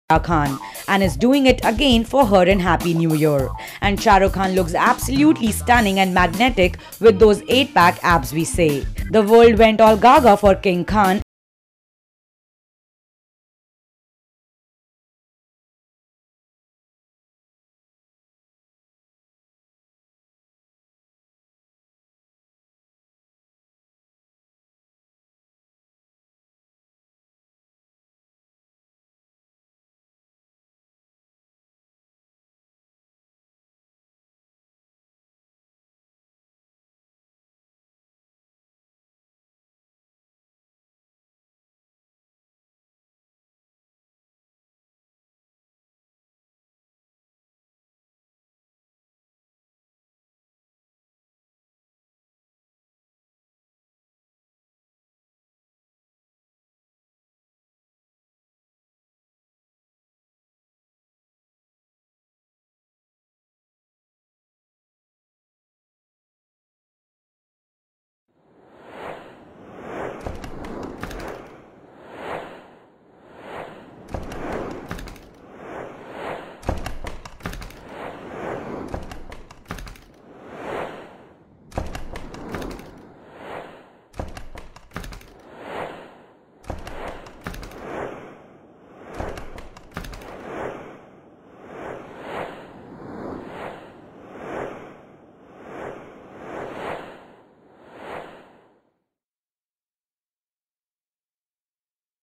Khan and is doing it again for her in Happy New Year. And Shah Rukh Khan looks absolutely stunning and magnetic with those 8-pack abs we say. The world went all gaga for King Khan